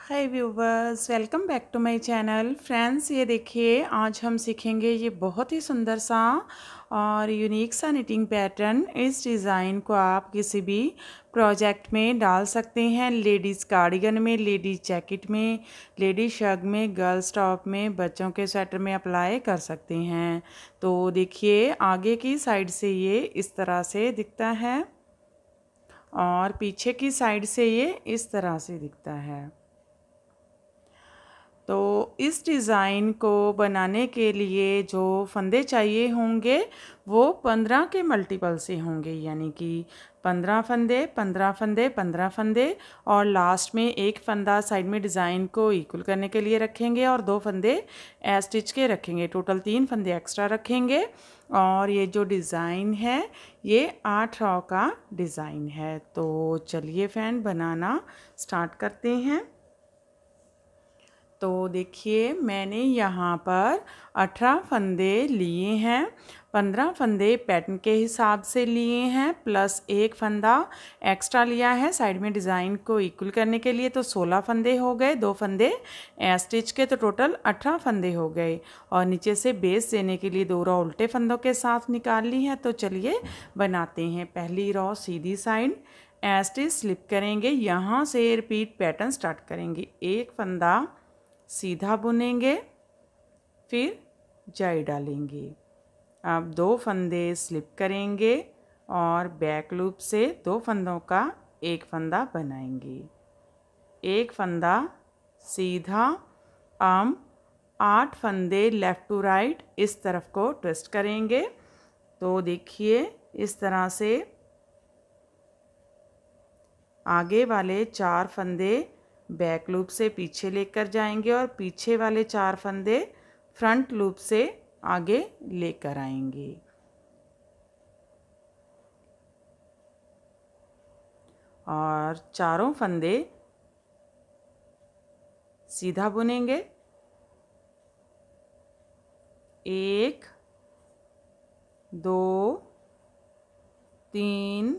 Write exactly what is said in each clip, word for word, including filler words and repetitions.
Hi viewers, welcome back to my channel. Friends, ये देखिए आज हम सीखेंगे ये बहुत ही सुंदर सा और यूनिक सा निटिंग पैटर्न। इस डिज़ाइन को आप किसी भी प्रोजेक्ट में डाल सकते हैं। लेडीज़ कार्डिगन में, लेडीज़ जैकेट में, लेडीज़ शर्ट में, गर्ल्स टॉप में, बच्चों के स्वेटर में अप्लाई कर सकते हैं। तो देखिए आगे की साइड से ये इस तरह से दिखता है और पीछे की साइड से ये इस तरह से दिखता है। तो इस डिज़ाइन को बनाने के लिए जो फंदे चाहिए होंगे वो पंद्रह के मल्टीपल से होंगे, यानी कि पंद्रह फंदे पंद्रह फंदे पंद्रह फंदे और लास्ट में एक फंदा साइड में डिज़ाइन को इक्वल करने के लिए रखेंगे और दो फंदे ए स्टिच के रखेंगे। टोटल तीन फंदे एक्स्ट्रा रखेंगे और ये जो डिज़ाइन है ये आठ रॉ का डिज़ाइन है। तो चलिए फ्रेंड बनाना स्टार्ट करते हैं। तो देखिए मैंने यहाँ पर अठारह फंदे लिए हैं। पंद्रह फंदे पैटर्न के हिसाब से लिए हैं प्लस एक फंदा एक्स्ट्रा लिया है साइड में डिज़ाइन को इक्वल करने के लिए। तो सोलह फंदे हो गए, दो फंदे स्टिच के, तो टोटल अठारह फंदे हो गए। और नीचे से बेस देने के लिए दो रॉ उल्टे फंदों के साथ निकाल ली है। तो चलिए बनाते हैं। पहली रॉ सीधी साइड स्टिच स्लिप करेंगे, यहाँ से रिपीट पैटर्न स्टार्ट करेंगे। एक फंदा सीधा बुनेंगे, फिर जाई डालेंगे। अब दो फंदे स्लिप करेंगे और बैक लूप से दो फंदों का एक फंदा बनाएंगे। एक फंदा सीधा, हम आठ फंदे लेफ़्ट टू राइट इस तरफ को ट्विस्ट करेंगे। तो देखिए इस तरह से आगे वाले चार फंदे बैक लूप से पीछे लेकर जाएंगे और पीछे वाले चार फंदे फ्रंट लूप से आगे लेकर आएंगे। और चारों फंदे सीधा बुनेंगे। एक, दो, तीन,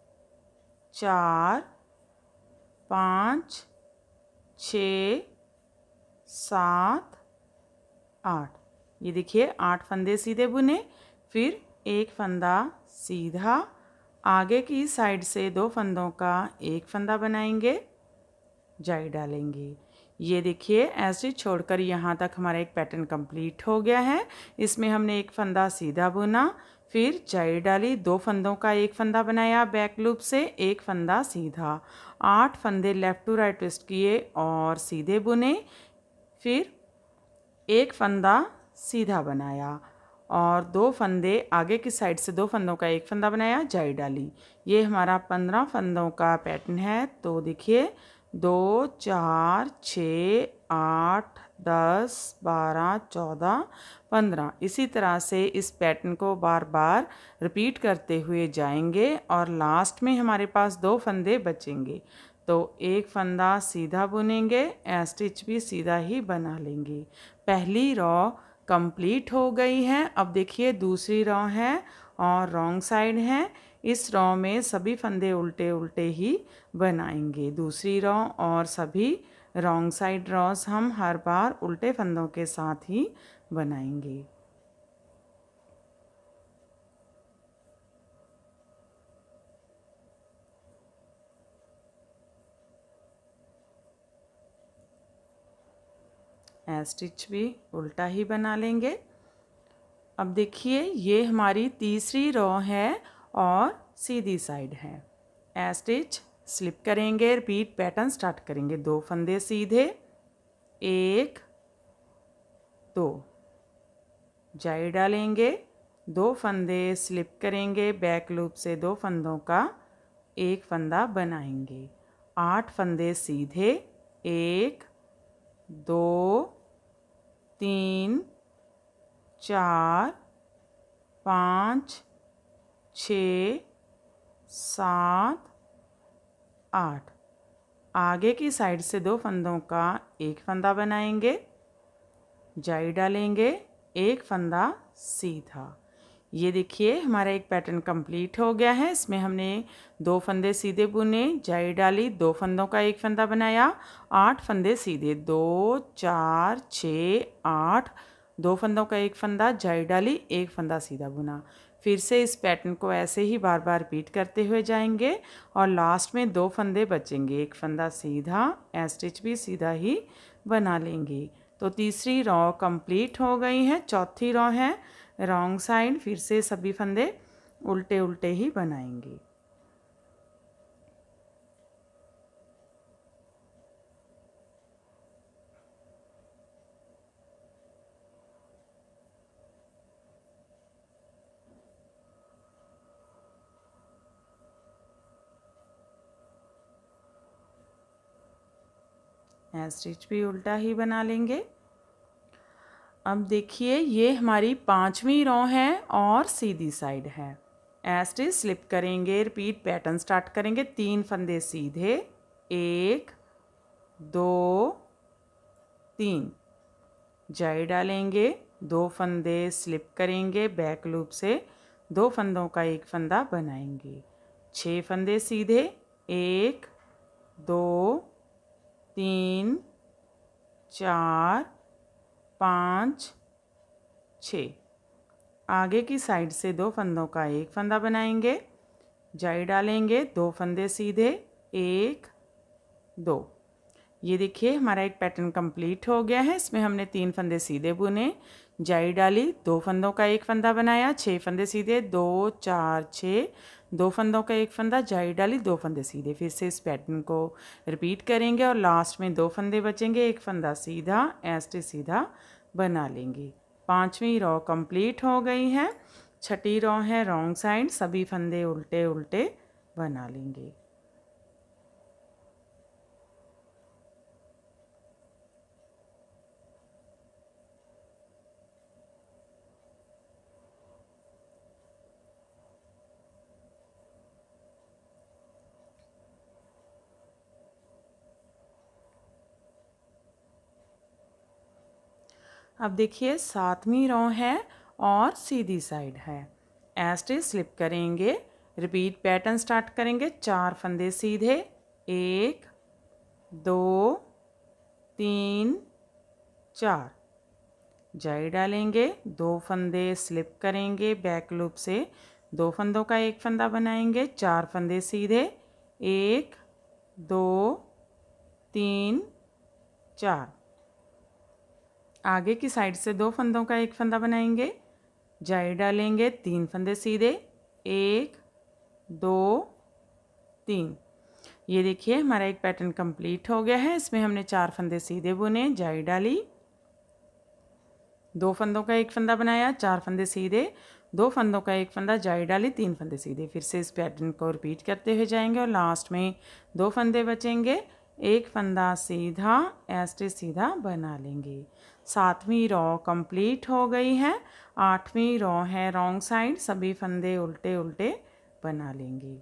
चार, पाँच, छः, सात, आठ। ये देखिए आठ फंदे सीधे बुने, फिर एक फंदा सीधा, आगे की साइड से दो फंदों का एक फंदा बनाएंगे, जाई डालेंगे। ये देखिए ऐसे छोड़कर यहाँ तक हमारा एक पैटर्न कंप्लीट हो गया है। इसमें हमने एक फंदा सीधा बुना, फिर जाई डाली, दो फंदों का एक फंदा बनाया बैक लूप से, एक फंदा सीधा, आठ फंदे लेफ़्ट टू राइट ट्विस्ट किए और सीधे बुने, फिर एक फंदा सीधा बनाया और दो फंदे आगे की साइड से दो फंदों का एक फंदा बनाया, जाई डाली। ये हमारा पंद्रह फंदों का पैटर्न है। तो देखिए दो, चार, छः, आठ, दस, बारह, चौदह, पंद्रह, इसी तरह से इस पैटर्न को बार बार रिपीट करते हुए जाएंगे और लास्ट में हमारे पास दो फंदे बचेंगे। तो एक फंदा सीधा बुनेंगे, स्टिच भी सीधा ही बना लेंगे। पहली रॉ कंप्लीट हो गई है। अब देखिए दूसरी रॉ है और रॉन्ग साइड है। इस रॉ में सभी फंदे उल्टे उल्टे ही बनाएंगे। दूसरी रॉ और सभी रॉन्ग साइड रॉस हम हर बार उल्टे फंदों के साथ ही बनाएंगे। स्टिच भी उल्टा ही बना लेंगे। अब देखिए ये हमारी तीसरी रॉ है और सीधी साइड है। स्टिच स्लिप करेंगे, रिपीट पैटर्न स्टार्ट करेंगे। दो फंदे सीधे, एक, दो, जाई डालेंगे, दो फंदे स्लिप करेंगे, बैक लूप से दो फंदों का एक फंदा बनाएंगे। आठ फंदे सीधे, एक, दो, तीन, चार, पाँच, छः, सात, आठ। आगे की साइड से दो फंदों का एक फंदा बनाएंगे, जाई डालेंगे, एक फंदा सीधा। ये देखिए हमारा एक पैटर्न कंप्लीट हो गया है। इसमें हमने दो फंदे सीधे बुने, जाई डाली, दो फंदों का एक फंदा बनाया, आठ फंदे सीधे, दो चार छः आठ, दो फंदों का एक फंदा, जाई डाली, एक फंदा सीधा बुना। फिर से इस पैटर्न को ऐसे ही बार बार रिपीट करते हुए जाएंगे और लास्ट में दो फंदे बचेंगे, एक फंदा सीधा, ए स्टिच भी सीधा ही बना लेंगे। तो तीसरी रॉ कंप्लीट हो गई है। चौथी रॉ है रॉन्ग साइड, फिर से सभी फंदे उल्टे उल्टे ही बनाएंगे। स्टिच भी उल्टा ही बना लेंगे। अब देखिए ये हमारी पांचवी रो है और सीधी साइड है। स्टिच स्लिप करेंगे, रिपीट पैटर्न स्टार्ट करेंगे। तीन फंदे सीधे, एक दो तीन, जाई डालेंगे, दो फंदे स्लिप करेंगे, बैक लूप से दो फंदों का एक फंदा बनाएंगे। छः फंदे सीधे, एक दो तीन चार पाँच छः, आगे की साइड से दो फंदों का एक फंदा बनाएंगे, जाई डालेंगे, दो फंदे सीधे, एक दो। ये देखिए हमारा एक पैटर्न कंप्लीट हो गया है। इसमें हमने तीन फंदे सीधे बुने, जाई डाली, दो फंदों का एक फंदा बनाया, छः फंदे सीधे, दो चार छः, दो फंदों का एक फंदा, जाई डाली, दो फंदे सीधे। फिर से इस पैटर्न को रिपीट करेंगे और लास्ट में दो फंदे बचेंगे, एक फंदा सीधा, ऐसे सीधा बना लेंगे। पांचवी रॉ कंप्लीट हो गई है। छठी रॉ है रॉन्ग साइड, सभी फंदे उल्टे उल्टे बना लेंगे। अब देखिए सातवीं रो है और सीधी साइड है। ऐसे स्लिप करेंगे, रिपीट पैटर्न स्टार्ट करेंगे। चार फंदे सीधे, एक दो तीन चार, जाई डालेंगे, दो फंदे स्लिप करेंगे, बैक लूप से दो फंदों का एक फंदा बनाएंगे, चार फंदे सीधे, एक दो तीन चार, आगे की साइड से दो फंदों का एक फंदा बनाएंगे, जाई डालेंगे, तीन फंदे सीधे, एक दो तीन। ये देखिए हमारा एक पैटर्न कंप्लीट हो गया है। इसमें हमने चार फंदे सीधे बुने, जाई डाली, दो फंदों का एक फंदा बनाया, चार फंदे सीधे, दो फंदों का एक फंदा, जाई डाली, तीन फंदे सीधे। फिर से इस पैटर्न को रिपीट करते हुए जाएंगे और लास्ट में दो फंदे बचेंगे, एक फंदा सीधा, ऐसे सीधा बना लेंगे। सातवीं रॉ कंप्लीट हो गई है। आठवीं रॉ है रॉन्ग साइड, सभी फंदे उल्टे उल्टे बना लेंगे।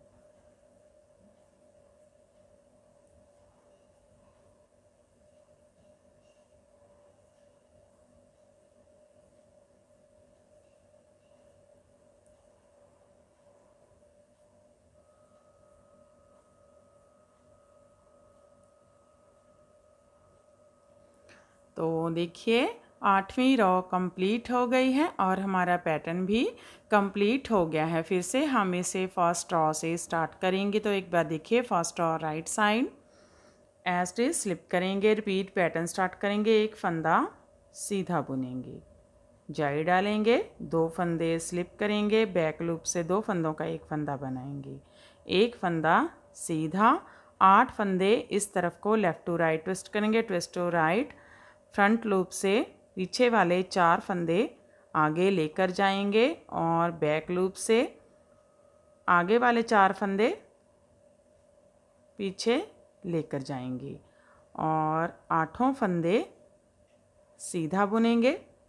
तो देखिए आठवीं रॉ कंप्लीट हो गई है और हमारा पैटर्न भी कंप्लीट हो गया है। फिर से हम इसे फर्स्ट रॉ से स्टार्ट करेंगे। तो एक बार देखिए फर्स्ट रॉ राइट साइड, ऐसे स्लिप करेंगे, रिपीट पैटर्न स्टार्ट करेंगे, एक फंदा सीधा बुनेंगे, जाई डालेंगे, दो फंदे स्लिप करेंगे, बैक लूप से दो फंदों का एक फंदा बनाएंगे, एक फंदा सीधा, आठ फंदे इस तरफ को लेफ़्ट टू राइट ट्विस्ट करेंगे, twist to right, front loop से पीछे वाले चार फंदे आगे लेकर जाएंगे और बैक लूप से आगे वाले चार फंदे पीछे लेकर जाएंगे और आठों फंदे सीधा बुनेंगे,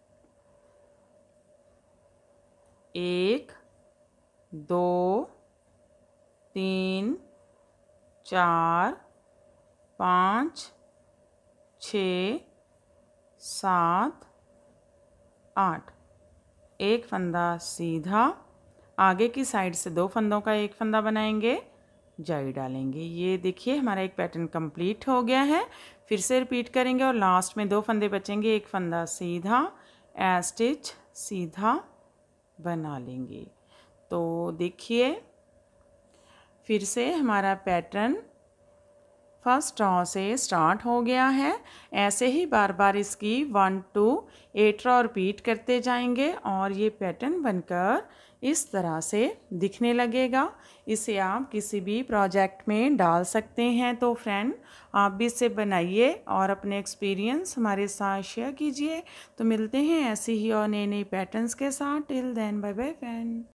एक दो तीन चार पाँच छः सात आठ, एक फंदा सीधा, आगे की साइड से दो फंदों का एक फंदा बनाएंगे, जाई डालेंगे। ये देखिए हमारा एक पैटर्न कंप्लीट हो गया है। फिर से रिपीट करेंगे और लास्ट में दो फंदे बचेंगे, एक फंदा सीधा, ए स्टिच सीधा बना लेंगे। तो देखिए फिर से हमारा पैटर्न फर्स्ट रॉ से स्टार्ट हो गया है। ऐसे ही बार बार इसकी one two eight row repeat करते जाएंगे और ये पैटर्न बनकर इस तरह से दिखने लगेगा। इसे आप किसी भी प्रोजेक्ट में डाल सकते हैं। तो फ्रेंड आप भी इसे बनाइए और अपने एक्सपीरियंस हमारे साथ शेयर कीजिए। तो मिलते हैं ऐसे ही और नए नए पैटर्न्स के साथ। Till then bye bye friend.